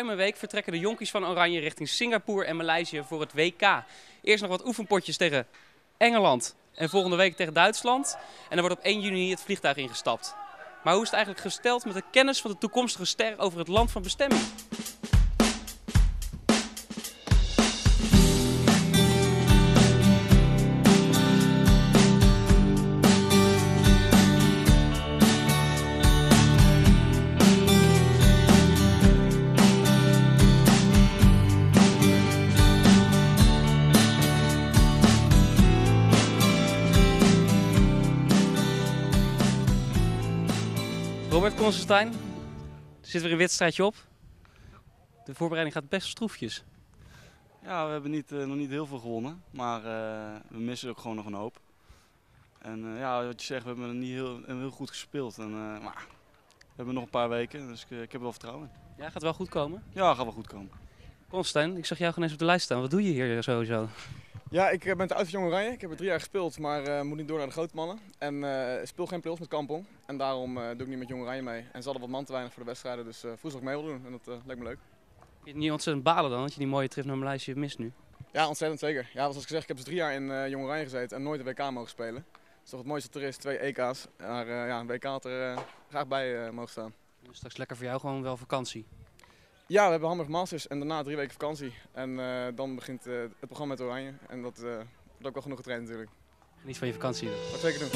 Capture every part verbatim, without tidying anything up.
ruim een week vertrekken de jonkies van Oranje richting Singapore en Maleisië voor het W K. Eerst nog wat oefenpotjes tegen Engeland en volgende week tegen Duitsland. En dan wordt op één juni het vliegtuig ingestapt. Maar hoe is het eigenlijk gesteld met de kennis van de toekomstige ster over het land van bestemming? Robert Constantijn, er zit weer een wedstrijdje op. De voorbereiding gaat best stroefjes. Ja, we hebben niet, uh, nog niet heel veel gewonnen, maar uh, we missen ook gewoon nog een hoop. En uh, ja, wat je zegt, we hebben niet heel, heel goed gespeeld. En, uh, maar we hebben nog een paar weken, dus ik, ik heb er wel vertrouwen in. Ja, gaat het wel goed komen? Ja, gaat wel goed komen. Constantijn, ik zag jou gewoon eens op de lijst staan. Wat doe je hier sowieso? Ja, ik ben te oud voor Jong Oranje. Ik heb er drie jaar gespeeld, maar uh, moet niet door naar de grote mannen. En uh, speel geen play-offs met Kampong. En daarom uh, doe ik niet met Jong Oranje mee. En ze hadden wat man te weinig voor de wedstrijden, dus uh, vroeg ik mee wilde doen. En dat uh, leek me leuk. Vind je niet ontzettend balen dan, dat je die mooie trip naar Maleisië mist nu? Ja, ontzettend zeker. Ja, zoals ik zeg, ik heb dus drie jaar in uh, Jong Oranje gezeten en nooit een W K mogen spelen. Dat is toch het mooiste dat er is, twee E K's. Maar uh, ja, een W K had er uh, graag bij uh, mogen staan. Dus straks lekker voor jou gewoon wel vakantie. Ja, we hebben Hamburg Masters en daarna drie weken vakantie. En uh, dan begint uh, het programma met Oranje. En dat uh, wordt ook wel genoeg getraind natuurlijk. Geniet van je vakantie. Dat ga ik zeker doen.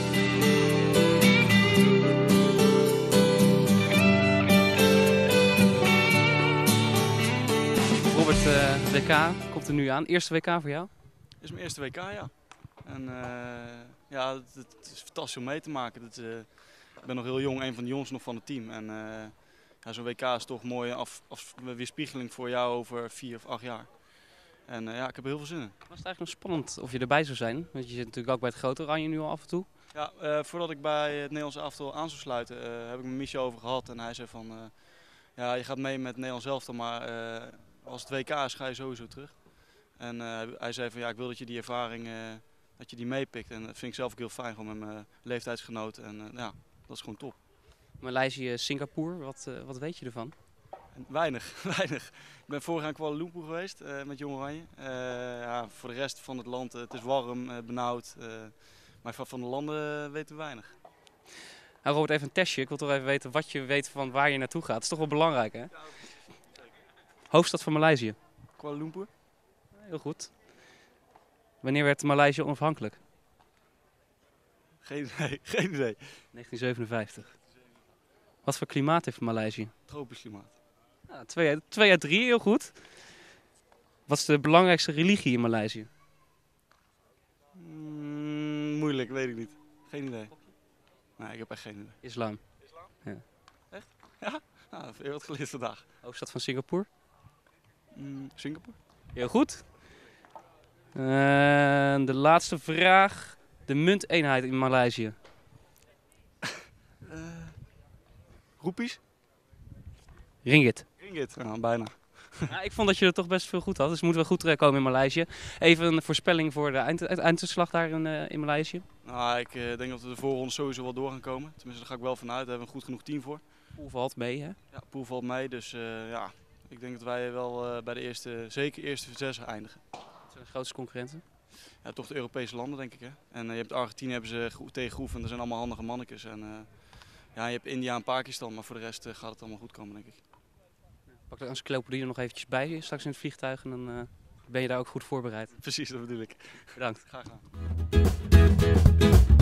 Robert, uh, W K komt er nu aan. Eerste W K voor jou? Dit is mijn eerste W K, ja. En uh, ja, het, het is fantastisch om mee te maken. Het, uh, ik ben nog heel jong, een van de jongens nog van het team. En uh, ja, zo'n W K is toch mooi af, af, weerspiegeling voor jou over vier of acht jaar. En uh, ja, ik heb er heel veel zin in. Was het eigenlijk nog spannend of je erbij zou zijn? Want je zit natuurlijk ook bij het grote Oranje nu al af en toe. Ja, uh, voordat ik bij het Nederlands elftal aan zou sluiten, uh, heb ik met Michel over gehad. En hij zei van, uh, ja, je gaat mee met het Nederlands elftal, maar uh, als het W K is, ga je sowieso terug. En uh, hij zei van, ja, ik wil dat je die ervaring, uh, dat je die meepikt. En dat vind ik zelf ook heel fijn, gewoon met mijn leeftijdsgenoot. En uh, ja, dat is gewoon top. Maleisië, Singapore, wat, uh, wat weet je ervan? Weinig, weinig. Ik ben vorig jaar in Kuala Lumpur geweest uh, met Jong Oranje. Uh, ja, voor de rest van het land, uh, het is warm, uh, benauwd. Uh, maar van, van de landen uh, weten we weinig. Nou, Robert, even een testje. Ik wil toch even weten wat je weet van waar je naartoe gaat. Dat is toch wel belangrijk, hè? Ja, hoofdstad van Maleisië? Kuala Lumpur. Heel goed. Wanneer werd Maleisië onafhankelijk? Geen idee, geen idee. negentien zevenenvijftig. Wat voor klimaat heeft Maleisië? Tropisch klimaat. Ja, twee, uit, twee uit drie, heel goed. Wat is de belangrijkste religie in Maleisië? Mm, moeilijk, weet ik niet. Geen idee. Nee, ik heb echt geen idee. Islam. Islam? Ja. Echt? Ja? Nou, dat heb je wat geleerd vandaag. Hoofdstad van Singapore? Mm, Singapore? Heel goed. En de laatste vraag. De munteenheid in Maleisië. Uh, Roepies? Ringgit. Ringgit, ja, bijna. Ja, ik vond dat je er toch best veel goed had, dus het moet wel goed terechtkomen in Maleisië. Even een voorspelling voor de eind, einduitslag daar in, uh, in Maleisië. Nou, ik uh, denk dat we de voorronde sowieso wel door gaan komen. Tenminste, daar ga ik wel vanuit. Daar hebben we een goed genoeg team voor. Poel valt mee, hè? Ja, Poel valt mee. Dus uh, ja, ik denk dat wij wel uh, bij de eerste, zeker eerste zes eindigen. Wat zijn de grootste concurrenten? Ja, toch de Europese landen, denk ik. Hè? En uh, je hebt Argentinië hebben ze tegen geoefend. Dat zijn allemaal handige mannetjes. En uh, ja, je hebt India en Pakistan, maar voor de rest uh, gaat het allemaal goed komen, denk ik. Pak de encyclopedie er nog eventjes bij straks in het vliegtuig en dan uh, ben je daar ook goed voorbereid. Precies, dat bedoel ik. Bedankt. Graag gedaan.